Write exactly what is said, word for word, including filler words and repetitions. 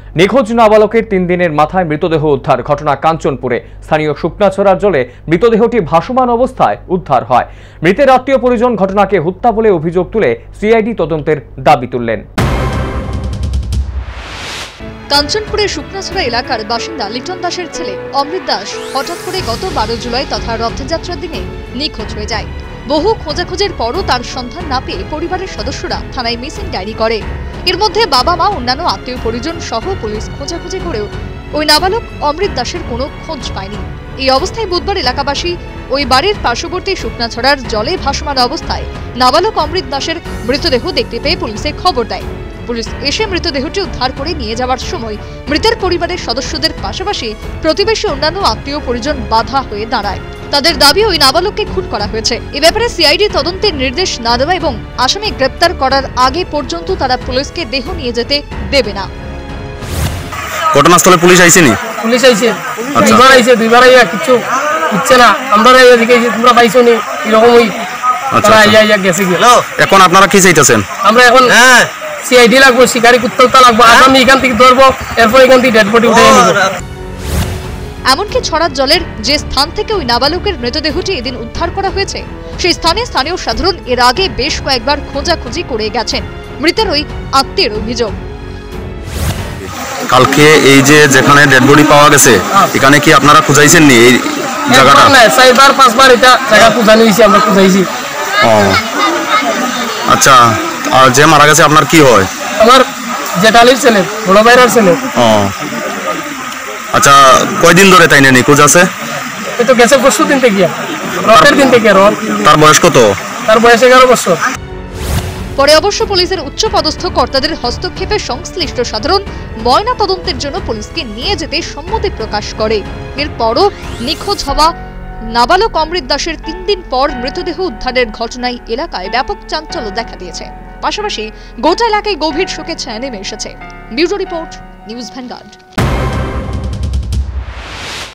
নিখোঁজ নাবালকের তিন দিনের মাথায় মৃতদেহ উদ্ধার। ঘটনা কাঞ্চনপুরে। স্থানীয় শুকনাছড়ার জলে মৃতদেহটি ভাসমান অবস্থায় উদ্ধার হয়। মৃতের আত্মীয় পরিজন ঘটনাকে হত্যা বলে অভিযোগ তুলে সিআইডি তদন্তের দাবি তুললেন। কাঞ্চনপুরের শুকনাছড়া এলাকার বাসিন্দা লিটন দাসের ছেলে অমৃত দাস হঠাৎ করে গত বারো জুলাই তথা রথযাত্রার দিনে নিখোঁজ হয়ে যায়। বহু খোঁজাখোঁজের পরও তার সন্ধান না পেয়ে পরিবারের সদস্যরা থানায় মিসিং ডায়েরি করে। এর মধ্যে বাবা মা অন্যান্য আত্মীয় পরিজন সহ পুলিশ খোঁজাখুঁজি করেও ওই নাবালক অমৃত দাসের কোনো খোঁজ পায়নি। এই অবস্থায় বুধবার এলাকাবাসী ওই বাড়ির পার্শ্ববর্তী শুকনাছড়ার জলে ভাসমান অবস্থায় নাবালক অমৃত দাসের মৃতদেহ দেখতে পেয়ে পুলিশে খবর দেয়। পুলিশ এসে মৃতদেহটি উদ্ধার করে নিয়ে যাওয়ার সময় মৃতের পরিবারের সদস্যদের পাশাপাশি প্রতিবেশী অন্যান্য আত্মীয় পরিজন বাধা হয়ে দাঁড়ায়। তাদের দাবি ওই নাবালককে খুন করা হয়েছে। এ ব্যাপারে সিআইডি তদন্তের নির্দেশ না দেওয়া এবং আসামি গ্রেপ্তার করার আগে পর্যন্ত তারা পুলিশকে দেহ নিয়ে যেতে দেবে না। ঘটনাস্থলে পুলিশ আইছেনি? পুলিশ আইছে, দুইবার আইছে, দুইবার আইয়া কিছু ইচ্ছে না। আমরা এদিকে তোমরা পাইছো নি এরকমই তারা আইয়া আইয়া গেছে কি। এখন আপনারা কি চাইতেছেন? আমরা এখন সিআইডি লাগবো, শিকারি কুত্তলতা লাগবো, আসামি এখান থেকে ধরবো, এরপর এখান থেকে ডেড বডি উঠে নিব। এমনকি ছড়ার জলের যে স্থান থেকে ওই নাবালকের মৃতদেহটি এদিন উদ্ধার করা হয়েছে সেই স্থানে স্থানীয় সাধারণ এর আগে বেশ কয়েকবার খোঁজাখুঁজি করে গেছেন। মৃতের ওই আত্মীয়ের অভিযোগ, কালকে এই যে যেখানে ডেড বডি পাওয়া গেছে এখানে কি আপনারা খুঁজাইছেন নি এই জায়গাটা? না, চারবার পাঁচবার এটা জায়গা খুঁজানি হইছে, আমরা খুঁজাইছি। ও আচ্ছা, আর যে মারা গেছে আপনার কি হয়? আমার জেঠালির ছেলে, বড় ভাইয়ের ছেলে। ও আচ্ছা, কয়দিন ধরে তাই না নিখোঁজ আছে? এই তো গেছে পরশু দিন থেকে, রথের দিন থেকে। রথ। তার বয়স কত? তার বয়স এগারো বছর। পরে অবশ্য পুলিশের উচ্চপদস্থ কর্তাদের হস্তক্ষেপে সংশ্লিষ্ট সাধারণ ময়না তদন্তের জন্য পুলিশকে নিয়ে যেতে সম্মতি প্রকাশ করে। এরপরও নিখোঁজ হওয়া নাবালক অমৃত দাসের তিন দিন পর মৃতদেহ উদ্ধারের ঘটনায় এলাকায় ব্যাপক চাঞ্চল্য দেখা দিয়েছে। পাশাপাশি গোটা এলাকায় গভীর শোকের ছায়া নেমে এসেছে। Bureau report, news vanguard.